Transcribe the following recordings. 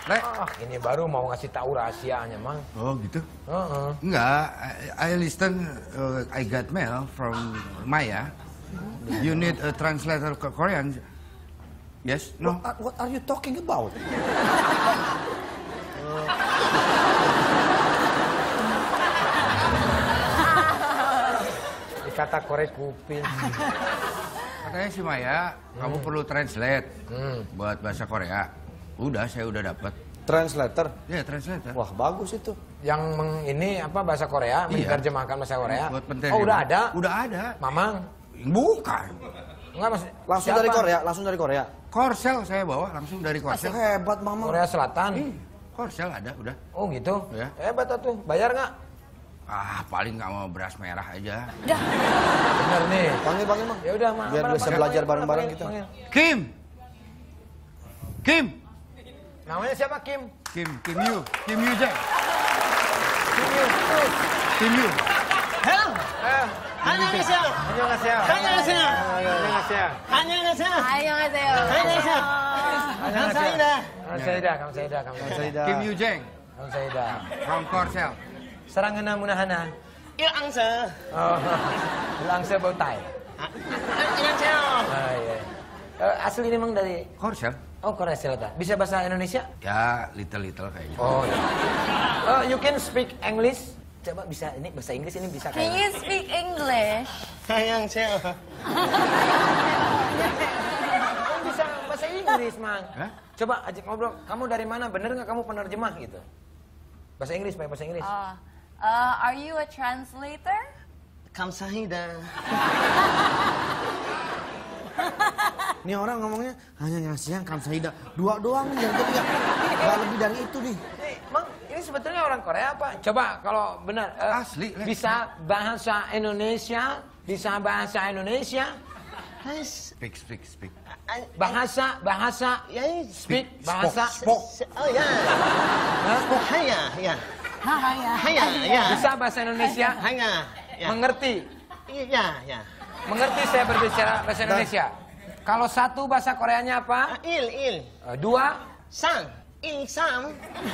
Le. Ini baru mau ngasih tahu rahasianya, Mang. Oh gitu? Enggak, I listen, I got mail from Maya. You need a translator ke Korean. Yes? No? What are you talking about? Dikata korek kuping. Katanya si Maya, kamu perlu translate buat bahasa Korea. Udah, saya udah dapat. Translator? Ya, translator. Wah, bagus itu. Yang ini apa bahasa Korea, menerjemahkan bahasa Korea. Buat Oh, udah ada? Udah ada. Mamang? Bukan. Enggak, Mas. Langsung Siapa? dari Korea, langsung dari Korea. Korsel saya bawa langsung dari Masih Korsel. hebat, Mama. Korea Selatan. Korsel ada, udah. Oh, gitu. Ya. Hebat tuh. Bayar nggak? Paling nggak mau beras merah aja. Bener nih. Panggil, Mang. Ya udah, Mang. Biar bisa belajar bareng-bareng kita. Kim. Kim. Namanya siapa, Kim? Kim Yu Jae. Kim Yu. Kim Yu. Hello. 안녕하세요. 안녕하세요. 안녕하세요. 안녕하세요. 안녕하세요. 안녕하세요. 안녕하세요. 감사합니다. 감사합니다. Kim Yu Jae 감사합니다. from Korsel. Sarangana munahana. 일앙서. Oh, langsung bau tai. 안녕하세요. Iya. Asli ini memang dari Korsel? Oh, Korea Selatan. Bisa bahasa Indonesia? Ya, little kayaknya. Oh, iya. You can speak English. Coba bisa ini bahasa Inggris ini bisa Can you speak English? 안녕하세요. Kan bisa bahasa Inggris, Mang. Hah? Coba ajak ngobrol. Kamu dari mana? Bener nggak kamu penerjemah gitu? Bahasa Inggris, pakai bahasa Inggris. Are you a translator? 감사합니다. Ini orang ngomongnya hanya ngasih kamsahamnida. Dua doang nih, yang ketiga. Gak lebih dari itu nih. Mang, ini sebetulnya orang Korea apa? Coba kalau benar Asli, Le. bisa bahasa Indonesia, bisa bahasa Indonesia, Speak. bahasa Ya, speak bahasa Oh ya. Hanya, ya. Hanya, ya. bisa bahasa Indonesia, Hanya, ya. mengerti, Ya, ya. mengerti saya berbicara bahasa Indonesia. Kalau satu bahasa Koreanya apa? Il. Dua. Sang. Sang.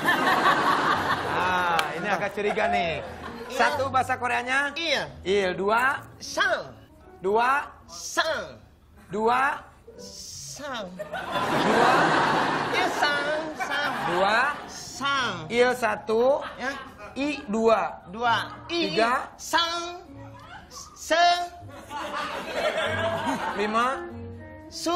Ini agak curiga nih. Satu bahasa Koreanya? Il. Dua. Sang. Dua. Sang. Dua. Sang. Dua. Sang. Dua. Sang. Il satu. Ya. I dua. Tiga. Sang. Lima. Su.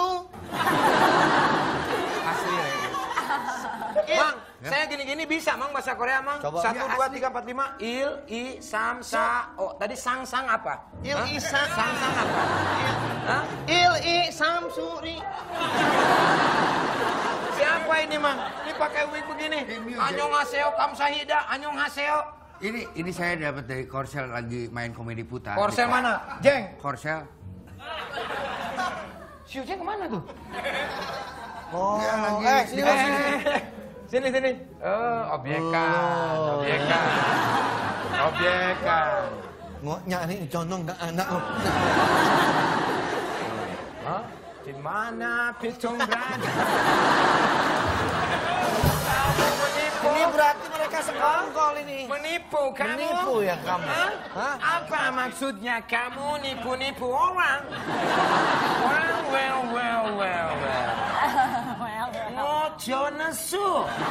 Asli ya. Mang, saya gini-gini bisa, Mang, bahasa Korea, Mang. Coba. 1, 2, 3, 4, 5. Il, I, Sam, Sa. Oh, tadi sang apa? Il, I, Sang. Sang apa? Hah? Il, I, Sam, Suri. Siapa ini, Mang? Ini pakai wig begini. Annyeonghaseyo, kamsahamnida, annyeonghaseyo. Ini saya dapat dari Korsel lagi main komedi putar. Korsel mana? Jeng. Korsel. Si Jeng kemana tuh? Oh, sini. Sini. Oh, obyekan. Nyari condong gak anak. Hah? Di mana pitung berada? Ini berarti mereka sekongkol ini. Menipu kamu? Menipu ya kamu? Hah? Apa maksudnya kamu nipu-nipu orang? Well. Ngojo nesu.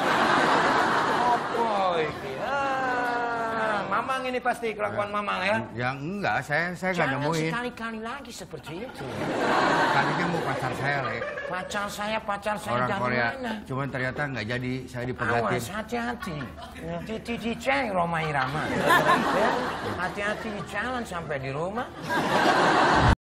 Apa ini? Mamang ini pasti kelakuan Mamang ya? Ya enggak, saya nggak Jangan nemuin. sekali-kali lagi seperti itu. Tadinya mau pacar saya, Le. Pacar saya Orang dari Korea. mana? Cuman ternyata nggak jadi, saya dipegatin. Awas, hati-hati. Titi ceng Roma Irama. Ya, hati-hati di jalan sampai di rumah.